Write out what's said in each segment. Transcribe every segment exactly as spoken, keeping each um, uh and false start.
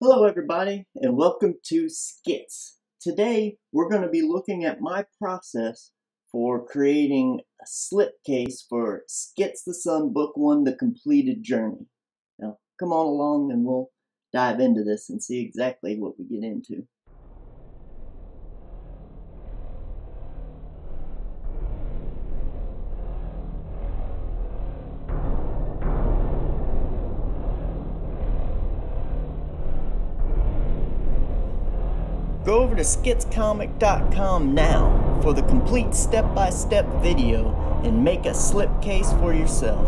Hello everybody and welcome to Skits. Today we're going to be looking at my process for creating a slipcase for Skits the Sun Book one The Completed Journey. Now come on along and we'll dive into this and see exactly what we get into. Go over to skits comic dot com now for the complete step-by-step video and make a slipcase for yourself.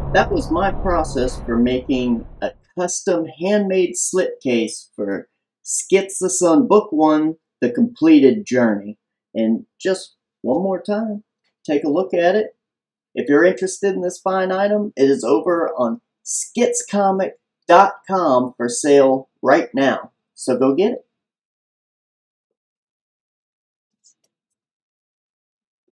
that was my process for making a custom handmade slipcase for Skits the Sun Book one, The Completed Journey. And just one more time, take a look at it. If you're interested in this fine item, it is over on skits comic dot com for sale right now. So go get it.